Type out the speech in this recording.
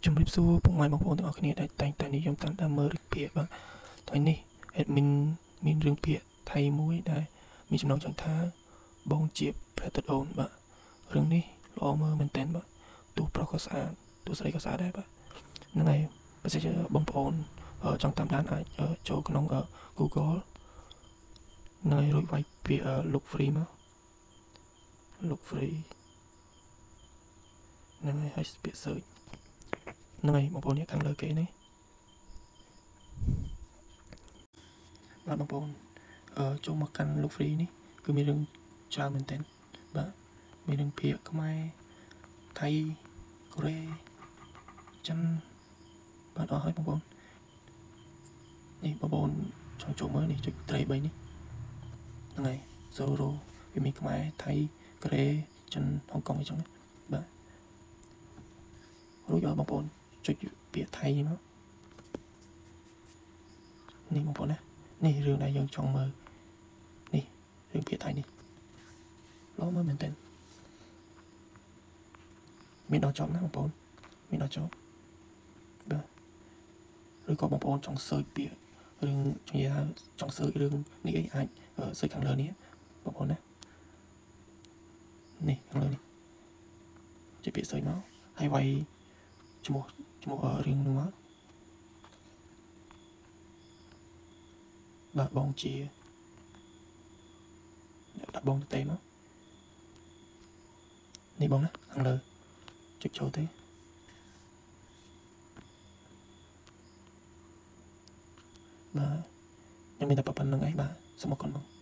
ជំរាបសួរពុកម៉ែបងប្អូនទាំងអស់គ្នាដែលតែងតែនិយមតាមដានមើលរឿងភាគបាទថ្ងៃនេះ admin មានរឿងភាគថៃមួយដែលមានចំណងចង់ថាបងជាព្រះតដូនបាទរឿងនេះល្អមើលមែនតើបាទទោះប្រុសក៏ស្អាតទោះស្រីក៏ស្អាតដែរបាទហ្នឹងហើយបើសិនជាបងប្អូនចង់តាមដានអាចចូលក្នុង Google ហ្នឹងហើយរួចវាយពាក្យ look free មក look free ហ្នឹងហើយពាក្យ search ហ្នឹងហើយបងប្អូននេះខាងលើគេនេះបាទបងប្អូនចូលមកកាន់ look free នេះគឺមានរឿងច្រើនមែនទែនបាទមានរឿងភាគខ្មែរថៃកូរ៉េចិនបាទអស់ហើយបងប្អូននេះបងប្អូនចង់ចូលមើលនេះចុចត្រី3នេះហ្នឹងហើយ Zoro វាមានខ្មែរថៃកូរ៉េចិនហុងកុងអីចឹងបាទរួចបងប្អូនចុចពាក្យថៃមកនេះបងប្អូនណានេះរឿងដែលយើងចង់មើលនេះរឿងភាគថៃនេះល្អមើលមែនតើមានដល់ចប់ណាបងប្អូនមានដល់ចប់បាទឬក៏បងប្អូនចង់ search ពាក្យរឿងនិយាយថាចង់ search រឿងនេះអីអាច search ខាងលើនេះបងប្អូនណានេះខាងលើនេះជាពាក្យ search មកហើយវាយឈ្មោះរឿងនោះមកបាទបងជាដាក់បងទៅមកនេះបងណាខាងលើចុចចូលទេបាទខ្ញុំមានតែប៉ុណ្្នឹងឯងបាទសូមអរគុណបង